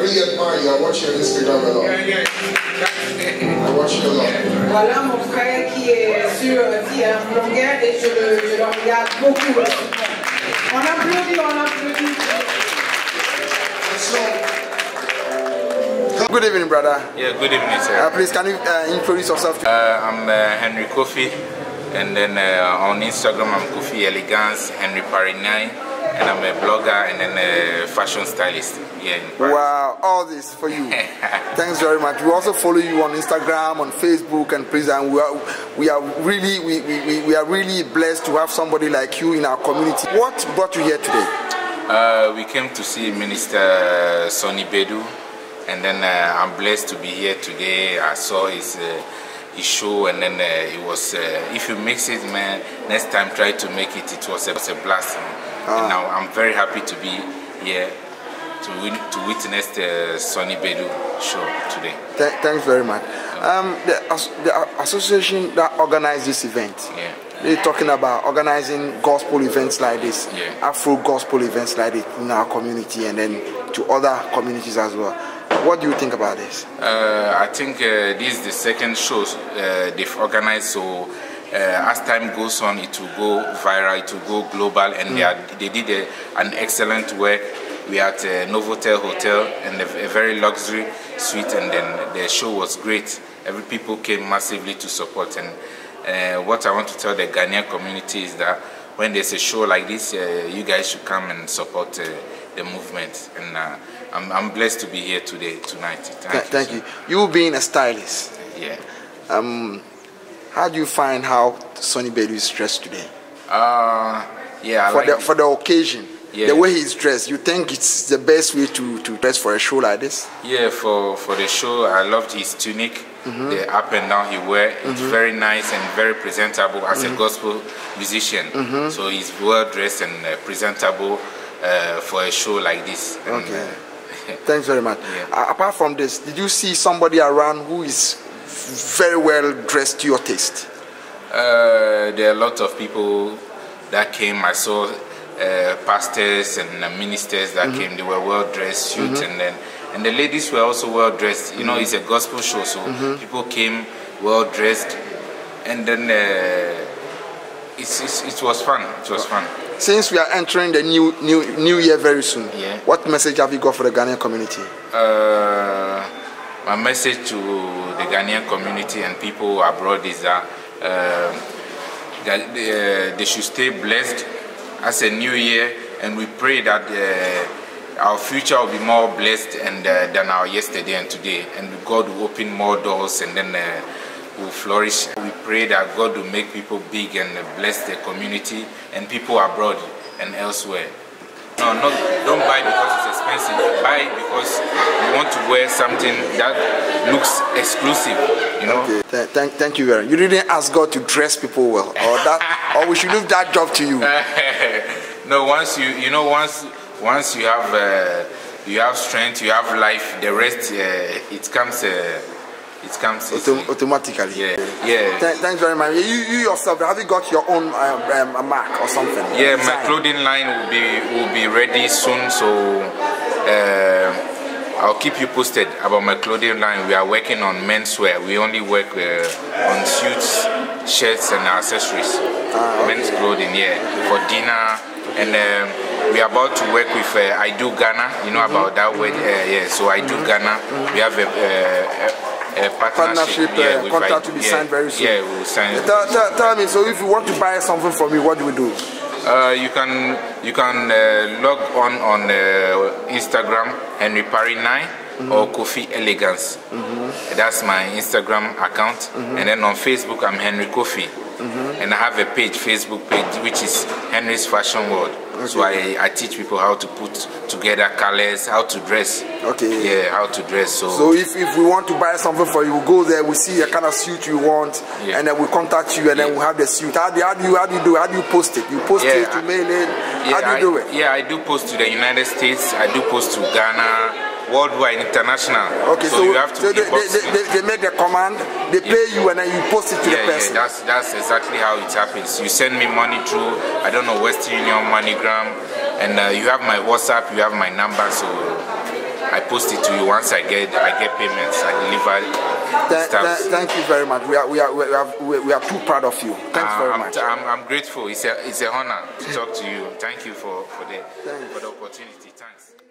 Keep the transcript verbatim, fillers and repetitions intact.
really admire you. I watch your Instagram a lot. Yeah, yeah. I watch you a lot. Voilà mon frère qui est sur Longueur et je le, je le regarde beaucoup. On applaudit, on applaudit. Good evening, brother. Yeah, good evening, sir. Uh, please, can you uh, introduce yourself? To uh, I'm uh, Henry Coffie, and then uh, on Instagram I'm Coffie Elegance, Henry Parinai, and I'm a blogger and then a fashion stylist. Yeah. Wow, all this for you. Thanks very much. We also follow you on Instagram, on Facebook, and please, and we are we are really we, we, we are really blessed to have somebody like you in our community. What brought you here today? Uh, we came to see Minister Sonnie Badu. And then uh, I'm blessed to be here today. I saw his uh, his show, and then uh, it was. Uh, if you mix it, man, next time try to make it. It was a, it was a blast. Ah. And now I'm very happy to be here to win, to witness the Sonnie Badu show today. Th thanks very much. Um, the, the association that organized this event. Yeah. They're talking about organizing gospel events like this, yeah. Afro gospel events like this in our community, and then to other communities as well. What do you think about this? Uh, I think uh, this is the second show uh, they've organized, so uh, as time goes on, it will go viral, it will go global, and mm. they, are, they did a, an excellent work. We are at a Novotel Hotel and a, a very luxury suite, and then the show was great. Every people came massively to support, and uh, what I want to tell the Ghanaian community is that when there's a show like this, uh, you guys should come and support uh, the movement. And uh, I'm, I'm blessed to be here today, tonight. Thank, Th you, thank you. You being a stylist. Yeah. Um, how do you find how Sonnie Badu is dressed today? Uh, yeah. I for like the it. for the occasion, yeah. The way he's dressed, you think it's the best way to to dress for a show like this? Yeah, for for the show, I loved his tunic, mm-hmm. the up and down he wear. It's mm-hmm. very nice and very presentable as mm-hmm. a gospel musician. Mm-hmm. So he's well dressed and uh, presentable uh, for a show like this. And, okay. Uh, Thanks very much. Yeah. Uh, apart from this, did you see somebody around who is very well dressed to your taste? Uh, there are a lot of people that came. I saw uh, pastors and uh, ministers that mm-hmm. came. They were well dressed, suit, mm-hmm. and then and the ladies were also well dressed. You know, mm-hmm. it's a gospel show, so mm-hmm. people came well dressed, and then uh, it's, it's, it was fun. It was fun. Since we are entering the new new new year very soon, yeah. What message have you got for the Ghanaian community? Uh, my message to the Ghanaian community and people abroad is that, uh, that they, uh, they should stay blessed as a new year, and we pray that uh, our future will be more blessed and uh, than our yesterday and today, and God will open more doors, and then uh, will flourish. We pray that God will make people big and bless the community and people abroad and elsewhere. No, not, don't buy because it's expensive. Buy because you want to wear something that looks exclusive, you know. Okay. Th thank, thank you very much. You didn't ask God to dress people well, or that, or we should leave that job to you. No, once you, you know, once, once you have, uh, you have strength, you have life. The rest, uh, it comes. Uh, It comes Auto automatically. Yeah, yeah. Th thanks very much. You, you yourself, have you got your own um, um, a mark or something? Yeah, my clothing line will be will be ready soon, so uh, I'll keep you posted about my clothing line. We are working on menswear. We only work uh, on suits, shirts, and accessories. Ah, okay. Men's clothing, yeah, okay. For dinner, and um, we are about to work with uh, I Do Ghana. You know mm-hmm. about that word? Uh, yeah, so I Do mm-hmm. Ghana. Mm-hmm. We have a. Uh, a A partnership, partnership yeah, uh, contract I, to be yeah, signed very soon. Yeah, we'll sign. Tell, tell, tell me, so if you want to buy something from me, what do we do? Uh, you can you can uh, log on on uh, Instagram, Henry Parinai, mm-hmm. or Coffie Elegance. Mm-hmm. That's my Instagram account, mm-hmm. and then on Facebook, I'm Henry Coffie. Mm-hmm. And I have a page, Facebook page, which is Henry's Fashion World. Okay. So I, I teach people how to put together colors, how to dress. Okay. Yeah, how to dress. So, so if, if we want to buy something for you, we go there, we see the kind of suit you want, yeah. and then we contact you, and yeah. then we have the suit. How do, how do you how do you do it? How do you post it? You post yeah, it to mail it? Yeah, how do you I, do it? Yeah, I do post to the United States. I do post to Ghana. Worldwide, international. Okay, so, so you have to so they, they, they, they make the command, they pay yeah. you, and then you post it to yeah, the person. Yeah, that's that's exactly how it happens. You send me money through, I don't know, Western Union, MoneyGram, and uh, you have my WhatsApp, you have my number, so I post it to you. Once I get I get payments, I deliver Th stuff. th thank you very much. We are we are we are we are too proud of you. Thanks uh, very I'm, much. I'm, I'm grateful. It's a it's a honor to talk to you. Thank you for for the for the opportunity. Thanks.